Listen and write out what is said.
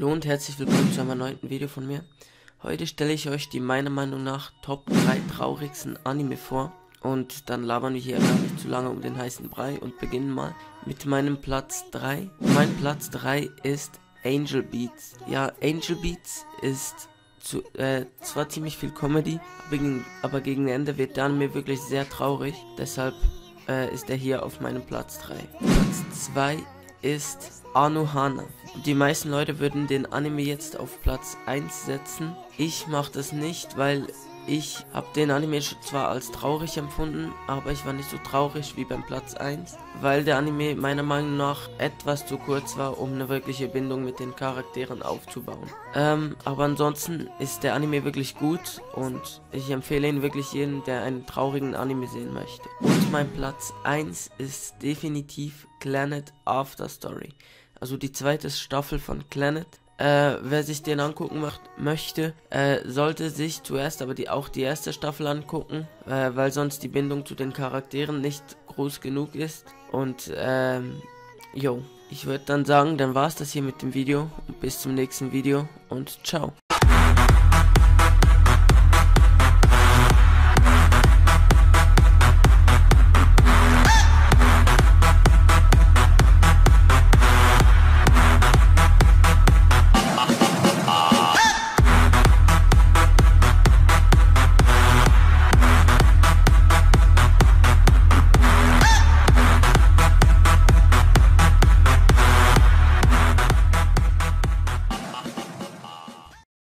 Hallo und herzlich willkommen zu einem neuen Video von mir. Heute stelle ich euch die meiner Meinung nach Top 3 traurigsten Anime vor. Und dann labern wir hier gar nicht zu lange um den heißen Brei und beginnen mal mit meinem Platz 3. Mein Platz 3 ist Angel Beats. Ja, Angel Beats ist zwar ziemlich viel Comedy, aber gegen Ende wird der Anime wirklich sehr traurig. Deshalb ist er hier auf meinem Platz 3. Platz 2 ist Anohana. Die meisten Leute würden den Anime jetzt auf Platz 1 setzen. Ich mache das nicht, weil ich habe den Anime zwar als traurig empfunden, aber ich war nicht so traurig wie beim Platz 1, weil der Anime meiner Meinung nach etwas zu kurz war, um eine wirkliche Bindung mit den Charakteren aufzubauen. Aber ansonsten ist der Anime wirklich gut und ich empfehle ihn wirklich jedem, der einen traurigen Anime sehen möchte. Und mein Platz 1 ist definitiv Clannad After Story. Also die zweite Staffel von Clannad. Wer sich den angucken möchte, sollte sich zuerst aber auch die erste Staffel angucken, weil sonst die Bindung zu den Charakteren nicht groß genug ist. Und ich würde dann sagen, dann war es das hier mit dem Video. Bis zum nächsten Video und ciao.